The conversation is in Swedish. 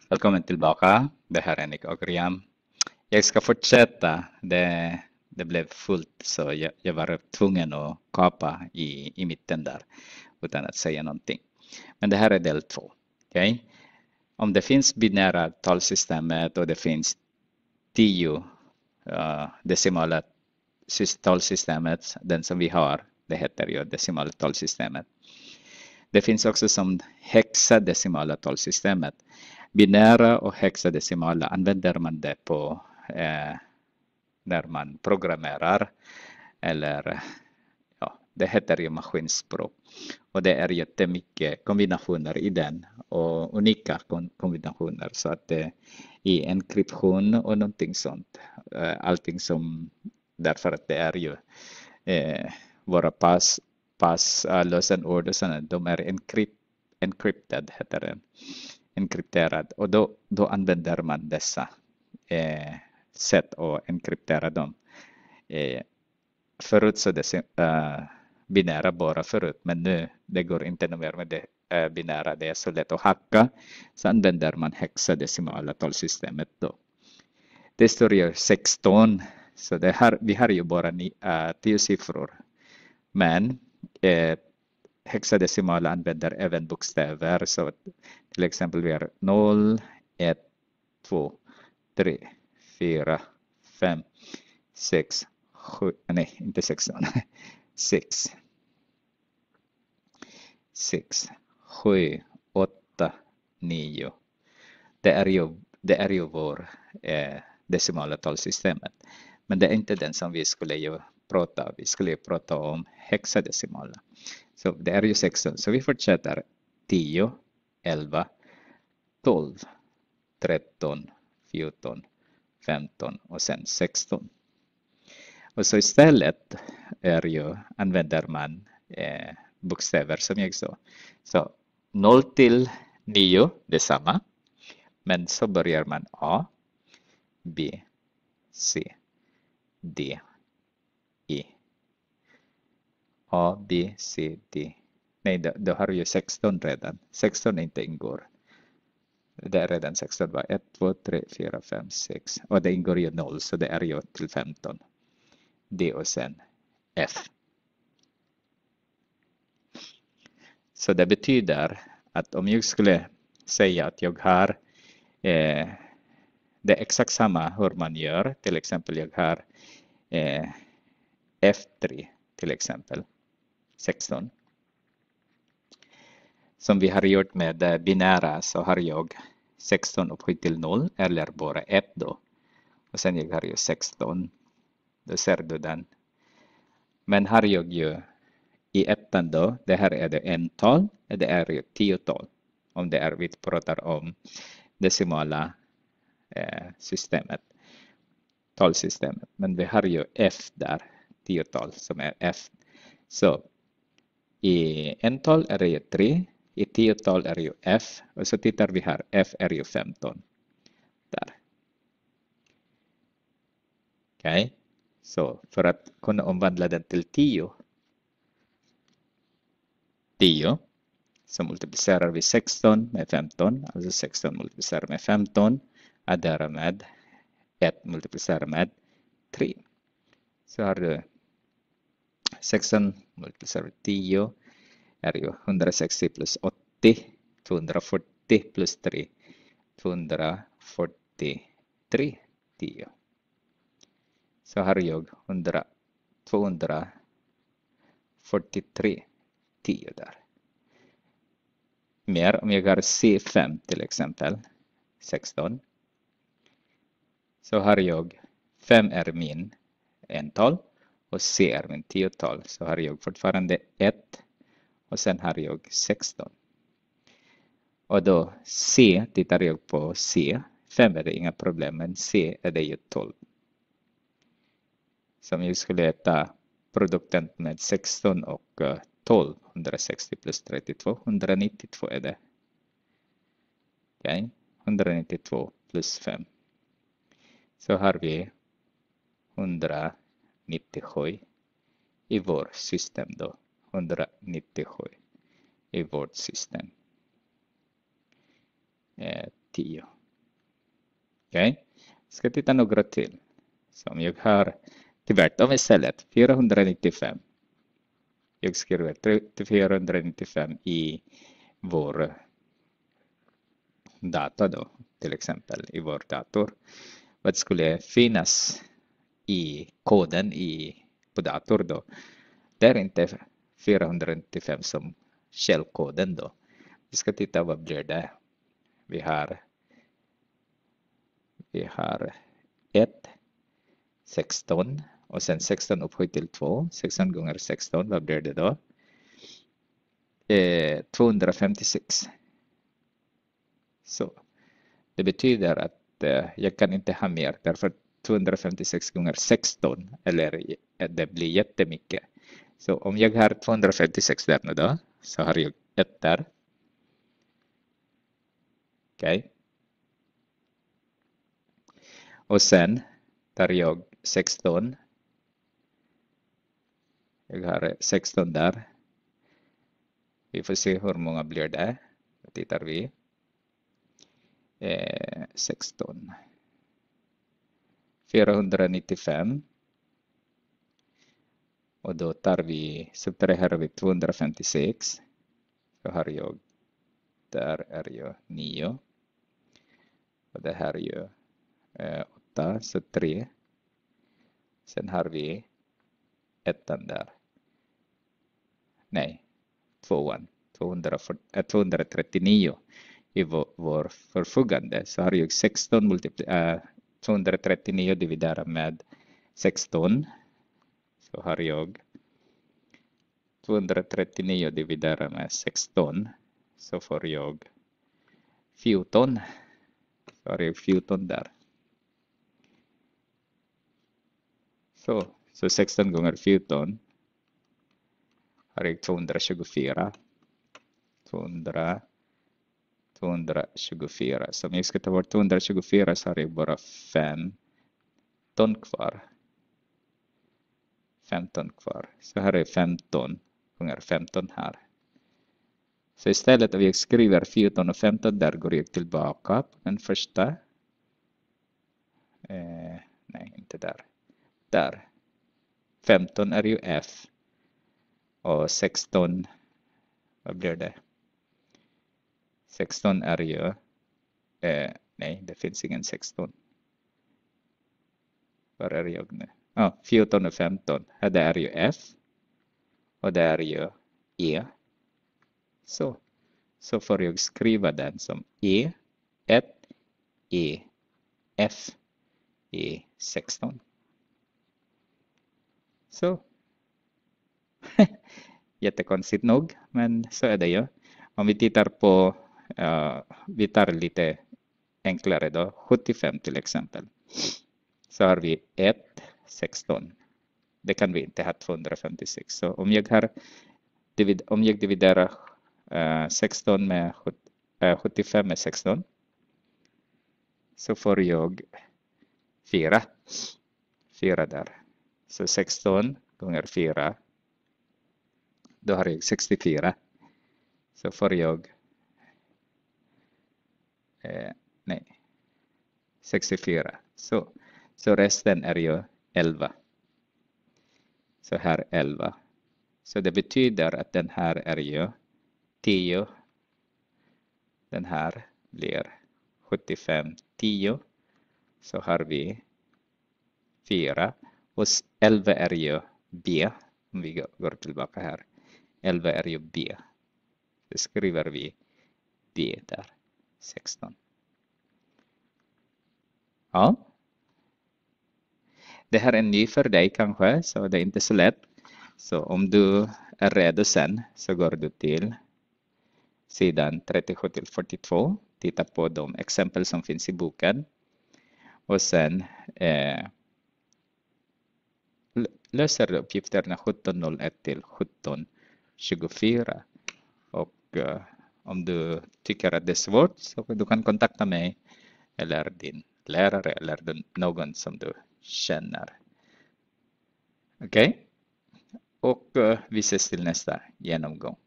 Välkommen tillbaka. Det här är Nick Agriam. Jag ska fortsätta. Det blev fullt så jag var tvungen att kapa i mitten där utan att säga någonting. Men det här är del 2. Okay? Om det finns binära talsystemet och det finns 10 decimala talsystemet, den som vi har, det heter ju decimala talsystemet. Det finns också som hexadecimala talsystemet. Binära och hexadecimala använder man det på när man programmerar eller ja, det heter ju maskinspråk. Och det är jättemycket kombinationer i den och unika kombinationer så att i enkryption och någonting sånt. Allting som därför att det är ju våra lösenord och sådana, de är encrypted heter det. Enkrypterad och då använder man dessa sätt att enkryptera dem. Förut så det binära bara förut, men nu det går inte mer med det binära. Det är så lätt att hacka, så använder man hexadecimala talsystemet då. Det står ju 16, så vi har ju bara 10 siffror, men hexadecimala använder även bokstäver, så till exempel vi har 0, 1, 2, 3, 4, 5, 6, 7, nej inte 16, 6, 7, 8, 9. Det är ju vår decimala talsystemet. Men det är inte den som vi skulle ju prata. Vi skulle ju prata om hexadecimala. Så det är ju 16. Så vi fortsätter 10, 11, 12, 13, 14, 15 och sen 16. Och så istället använder man bokstäver som jag sa. Så 0 till 9, detsamma. Men så börjar man A, B, C, D, E. A, B, C, D. Nej, då har ju 16 redan. 16 inte ingår. Det är redan 16. 1, 2, 3, 4, 5, 6. Och det ingår ju 0, så det är ju till 15. D och sen F. Så det betyder att om jag skulle säga att jag har det är exakt samma hur man gör. Till exempel jag har F3 till exempel 16. Som vi har gjort med binära så har jag 16 upphöjt till 0 eller bara 1 då. Och sen jag har ju 16. Då ser du den. Men har jag ju i ettan då, det här är det ental, det är ju tiotal. Om det är vi pratar om decimala systemet, talsystemet. Men vi har ju F där, tiotal som är F. Så i ental är det ju 3, i tiotal är det ju F. Och så tittar vi här, F är ju 15. Där. Okej, så för att kunna omvandla den till 10, så multiplicerar vi 16 med 15, alltså 16 multiplicerar med 15, adderar med 1 multiplicerar med 3. Så har du 16 multiplicerar med 10 är ju 160 plus 80, 240 plus 3, 243, 10. Så har jag 243, 10 där. Mer om jag har C5 till exempel, 16. Så har jag 5 är min ental och C är min tiotal. Så har jag fortfarande 1 och sen har jag 16. Och då C, tittar jag på C. 5 är det inga problem, men C är det ju 12. Så om jag skulle ta produkten med 16 och 12, 160 plus 32, 192 är det. Okay. 192 plus 5. Så har vi 197 i vårt system då. 197 i vårt system. 10. Okej? Ska titta några till. Som jag har tvärtom istället. 495. Jag skriver 495 i vår data då. Till exempel i vår dator. Vad skulle finnas i koden på dator då? Det är inte 495 som källkoden då. Vi ska titta vad blir det. Vi har 1, 16 och sen 16 upphöjt till 2. 16 gånger 16, vad blir det då? 256. Så det betyder att jag kan inte ha mer därför 256 gånger 16 eller det blir jättemycket. Så om jag har 256 där nu då så har jag 1 där. Okej. Och sen tar jag 16. Jag har 16 där. Vi får se hur många blir det. Då tittar vi. 16. 495. Och då tar vi, subtraherar vi 256. Så har jag, där är ju 9. Och det här är ju 8, så 3. Sen har vi 1 där. Nej, 239 i vår förfogande. Så har jag 239 dividerat med 16. Så har jag 239 dividerat med 16. Så får jag 14. Så har jag 14 där. Så 16 gånger 14 har jag 224. 224. Så om jag ska ta bort 224 så har jag bara 15 kvar. 15 kvar. Så här är 15 gånger 15 här. Så istället om jag skriver 14 och 15 där går jag tillbaka på den första. Nej, inte där. Där. 15 är ju F. Och 16, vad blir det? 16 är ju, nej det finns ingen 16. Var är jag nu? 14 och 15. Här det är ju F. Och det är ju E. Så får jag skriva den som E1, EF, E16. Så. Jättekonstigt nog, men så är det ju. Om vi tittar på, vi tar lite enklare då, 75 till exempel. Så har vi 1, 16. Det kan vi inte ha 256. Så om jag dividerar 16 med 75 med 16 så får jag 4. 4 där. Så 16 gånger 4. Då har jag 64. Så får jag 64. Så resten är ju 11. Så här 11. Så det betyder att den här är ju 10. Den här blir 75, 10. Så har vi 4. Och 11 är ju B. Om vi går tillbaka här. 11 är ju B. Så skriver vi B där. 16. Ja. Det här är ny för dig kanske, så det är inte så lätt. Så om du är redo sen så går du till sidan 37 till 42. Titta på de exempel som finns i boken. Och sen löser du uppgifterna 1701 till 1724. Och om du tycker att det är svårt så du kan kontakta mig eller din lärare eller någon som du känner. Okej? Och vi ses till nästa genomgång.